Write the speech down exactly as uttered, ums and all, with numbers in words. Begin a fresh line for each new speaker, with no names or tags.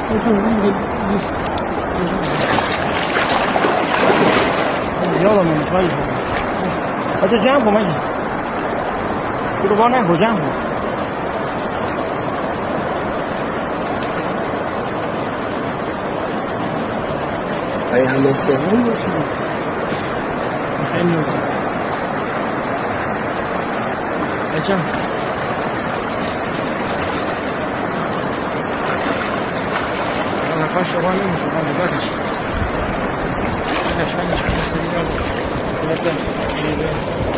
یادم نمیاد ولی بچه جمع کن مگه تو بار نکن جمع کن
ای همه سهل باشی
خیلی نوزی بچه نفاش شما نمیشه من نگاهش نگاهش نگاهش نگاهش نگاهش